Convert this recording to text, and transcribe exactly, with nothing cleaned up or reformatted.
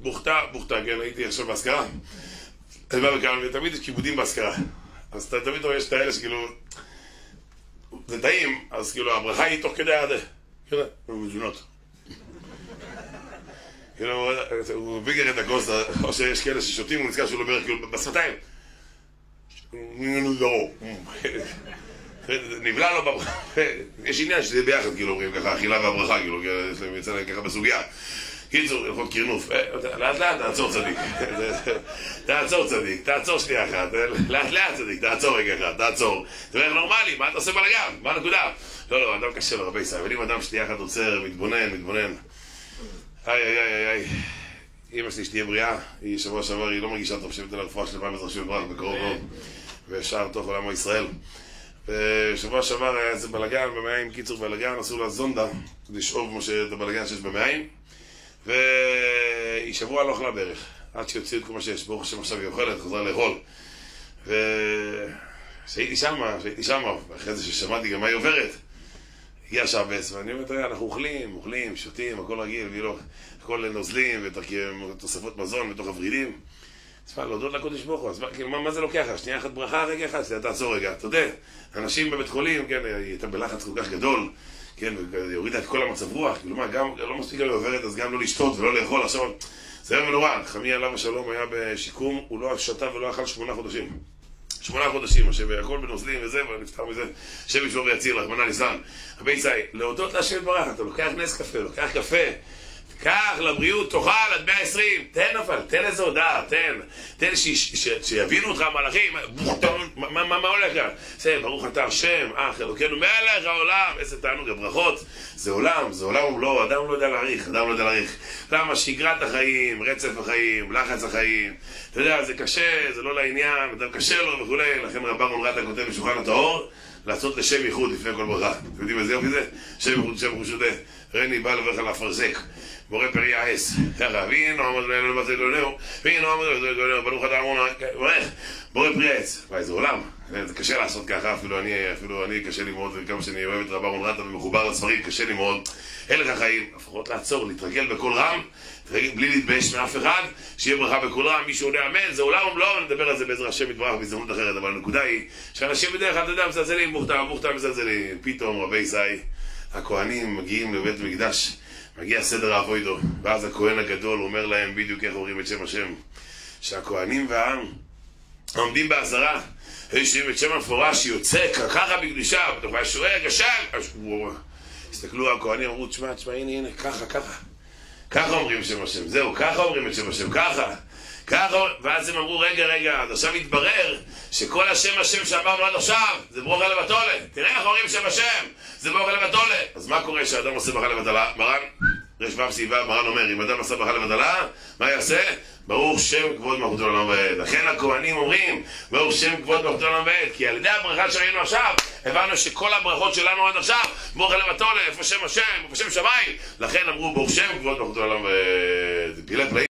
בוכתה, בוכתה, כן, הייתי עכשיו בהשכרה. אני בא וכאן, ותמיד יש כיבודים בהשכרה. אז אתה תמיד רואה את האלה שכאילו... זה טעים, אז כאילו הברכה היא תוך כדי העדה. כן, מזונות. כאילו, הוא ביגר את הכוס, או שיש כאלה ששותים, הוא נזכר שהוא לא בערך כאילו בשפתיים. לא. נבלע לו בברכה. יש עניין שזה ביחד, כאילו, אומרים ככה, אכילה והברכה, כאילו, יצא להם ככה בסוגיה. קיצור, הלכות קרנוף. לאט לאט, תעצור צדיק. תעצור צדיק, תעצור שנייה אחת. לאט לאט צדיק, תעצור רגע אחד, תעצור. תראה, נורמלי, מה אתה עושה בלגן? מה הנקודה? לא, לא, אדם קשה לו הרבה ישראל. אבל אם אדם שנייה אחת עוצר, מתבונן, מתבונן. איי, איי, איי, איי. אמא שלי שתהיה בריאה, היא שבוע שעבר, היא לא מרגישה טוב, חושבת על הרפואה שלמה בעזרת השם יתברך בקרוב מאוד, ושאר תוך עולמו ישראל. ושבוע שעבר היה איזה בלגן במאים, קיצור בלגן, עשו לה זונדה, לשאוב כמו את הבלגן שיש במאים, והיא שבוע לא אכלה בערך, עד שיוציאו את כל מה שיש, ברוך השם עכשיו היא אוכלת, חזרה לאכול. ושהייתי שמה, שהייתי שמה, ואחרי זה ששמעתי גם מה היא עוברת, הגיע שבס, ואני אומר, תראה, אנחנו אוכלים, אוכלים, שותים, הכל רגיל, ואילו, הכל נוזלים, ותוספות מזון, בתוך הוורידים. אז מה, להודות לקודש ברוך הוא, אז מה, כאילו, מה, מה זה לוקח? שנייה אחת ברכה, רגע אחד, שנייה תעצור רגע, אתה יודע, אנשים בבית חולים, כן, היא הייתה בלחץ כל כך גדול, כן, והורידה את כל המצב רוח, כאילו מה, גם, לא מספיק לי עוברת, אז גם לא לשתות ולא לאכול, עכשיו, זה היה מנורא, חמי עליו השלום היה בשיקום, הוא לא שתה ולא אכל שמונה חודשים. שמונה חודשים, הכל בנוזלים וזה, ונפטר מזה, השם ישמור ויציל, רחמנא ליצלן. רבי יצחק, להודות להשם יתברך, אתה לוקח נס קפה, לוקח קפה, קח לבריאות, תאכל עד מאה ועשרים, תן אבל, תן איזה הודעה, תן, תן שיבינו אותך המלאכים, מה הולך כאן? זה, ברוך אתה השם, אך אלוקינו מלך העולם, איזה תענוג, הברכות, זה עולם, זה עולם ומלואו, אדם לא יודע להעריך, אדם לא יודע להעריך. למה? שגרת החיים, רצף החיים, לחץ החיים, אתה יודע, זה קשה, זה לא לעניין, אדם קשה לו וכולי, לכן רב אהרון רטה כותב בשולחן הטהור, לעשות לשם ייחוד לפני כל ברכה. אתם יודעים איזה יופי זה? שם ייחוד, שם ייחוד שודה. רני בא לברך על הפרזק. בורא פרי יעש. ככה, והנה עמד לנו לבצע אלוהינו, והנה עמד לנו לבצע אלוהינו, ברוך אתה ארמון, ברך, בורא פרי יעץ. וואי, זה עולם. זה קשה לעשות ככה, אפילו אני, אפילו אני קשה לי מאוד, וכמה שאני אוהב את רב אהרון רטה ומחובר לספרים, קשה לי מאוד. אין לך חיים, לפחות לעצור, להתרגל בכל רם, בלי להתבייש מאף אחד, שיהיה ברכה בכל רם, מישהו עונה אמן, זה עולם ומלואו, נדבר על זה בעזרת השם יתברך בהזדמנות אחרת, אבל הנקודה היא שאנשים בדרך כלל, אתה יודע, מזלזלים, בוכתה, בוכתה מזלזלים, פתאום רבי ישי, הכהנים מגיעים לבית מקדש, מגיע סדר האבוידו, ואז הכהן הגדול אומר להם בדיוק איך אומרים את שם השם, שהכהנים והעם עומדים בעזרה, יושבים את שם המפורש שיוצא ככה בקדושה, בתוך השוער הגשל, הסתכלו הכהנים, אמרו, תשמע, תשמע, הנה, הנה, ככה, ככה. ככה אומרים שם השם, זהו, ככה אומרים את שם השם, ככה. ככה, ואז הם אמרו, רגע, רגע, עד עכשיו התברר שכל השם השם שאמרנו עד עכשיו, זה ברוך לבטולה. תראה איך אומרים שם השם, זה ברוך לבטולה. אז מה קורה כשאדם עושה ברכה לבטלה? מרן, רש בב סיבה, מרן אומר, אם אדם עושה ברכה לבטלה, מה יעשה? ברוך שם כבוד מלכותו לעולם ועד. לכן הכהנים אומרים, ברוך שם כבוד מלכותו לעולם ועד, כי על ידי הברכה שראינו עכשיו, הבנו שכל הברכות שלנו עד עכשיו, ברוך לבטולה, איפה שם השם, איפה שם שמיים, לכן אמרו ברוך שם כבוד מלכותו לעולם ועד.